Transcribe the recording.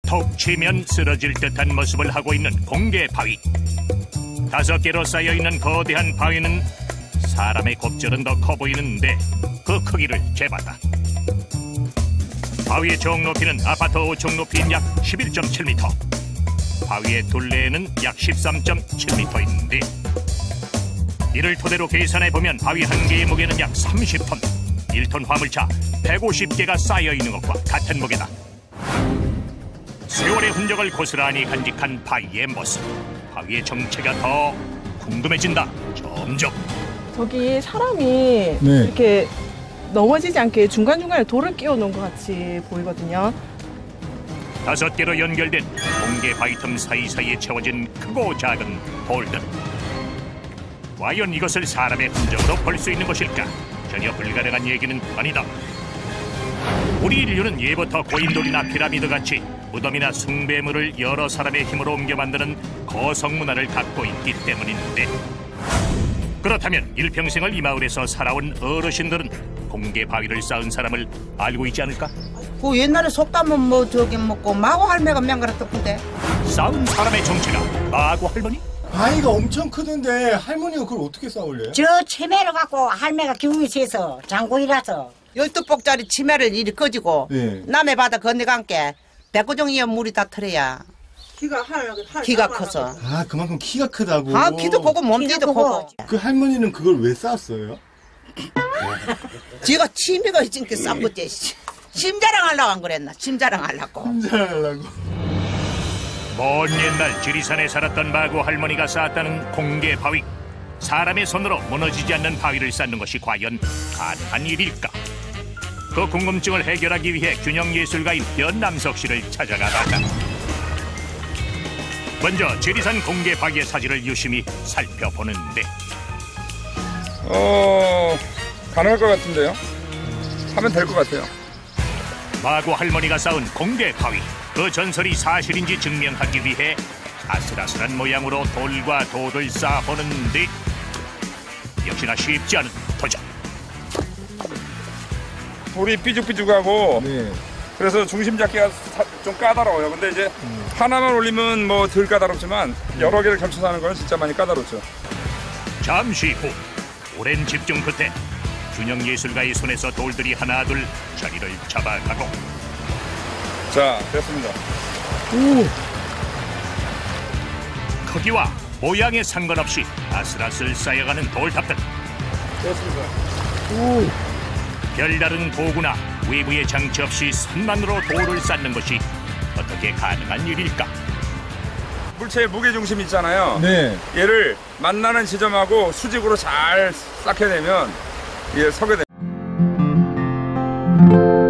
톡 치면 쓰러질 듯한 모습을 하고 있는 공개 바위. 5개로 쌓여있는 거대한 바위는 사람의 곱절은 더 커 보이는데 그 크기를 재봤다. 바위의 총 높이는 아파트 5층 높이인 약 11.7m, 바위의 둘레는 약 13.7m인데 이를 토대로 계산해보면 바위 한 개의 무게는 약 30톤, 1톤 화물차 150개가 쌓여있는 것과 같은 무게다. 세월의 흔적을 고스란히 간직한 바위의 모습, 바위의 정체가 더 궁금해진다. 점점. 저기 사람이 이렇게 넘어지지 않게 중간중간에 돌을 끼워놓은 것 같이 보이거든요. 5개로 연결된 공개 바위 틈 사이사이에 채워진 크고 작은 돌들. 과연 이것을 사람의 흔적으로 볼 수 있는 것일까? 전혀 불가능한 얘기는 아니다. 우리 인류는 예부터 고인돌이나 피라미드같이 무덤이나 숭배물을 여러 사람의 힘으로 옮겨 만드는 거성 문화를 갖고 있기 때문인데, 그렇다면 일평생을 이 마을에서 살아온 어르신들은 공개 바위를 쌓은 사람을 알고 있지 않을까? 그 옛날에 속담은 뭐 저기 먹고 마고 할매가 맹그랬던데. 쌓은 사람의 정체가 마고 할머니? 바위가 엄청 크던데 할머니가 그걸 어떻게 쌓을래요? 저 치매를 갖고 할매가 기운이 세서 장군이라서 12폭짜리 치매를 이리 꺼지고 남의 바다 건너간게 백구정이에 물이 다 털어야 키가 커서. 아, 그만큼 키가 크다고. 아, 키도 크고 몸띠도 크고. 그 할머니는 그걸 왜 쌓았어요? 지가 치매가 있으니까 쌓은 거지. 심자랑 하려고 안 그랬나? 심자랑 하려고. 심자랑 하려고. 먼 옛날 지리산에 살았던 마고 할머니가 쌓았다는 공개 바위. 사람의 손으로 무너지지 않는 바위를 쌓는 것이 과연 가능한 일일까? 그 궁금증을 해결하기 위해 균형예술가인 변남석 씨를 찾아가봤다. 먼저 지리산 공개 바위의 사진을 유심히 살펴보는데 가능할 것 같은데요? 하면 될 것 같아요. 마고 할머니가 쌓은 공개 바위, 그 전설이 사실인지 증명하기 위해 아슬아슬한 모양으로 돌과 돌을 쌓아보는데 역시나 쉽지 않은 도전. 돌이 삐죽삐죽하고 그래서 중심 잡기가 좀 까다로워요. 근데 이제 하나만 올리면 뭐 덜 까다롭지만 여러 개를 감춰서 하는 건 진짜 많이 까다롭죠. 잠시 후 오랜 집중 끝에 균형예술가의 손에서 돌들이 하나둘 자리를 잡아가고. 자, 됐습니다. 크기와 모양에 상관없이 아슬아슬 쌓여가는 돌탑들. 됐습니다. 별다른 도구나 외부의 장치 없이 손만으로 돌을 쌓는 것이 어떻게 가능한 일일까? 물체의 무게중심 있잖아요. 얘를 만나는 지점하고 수직으로 잘 쌓게 되면 이게 서게 됩니다.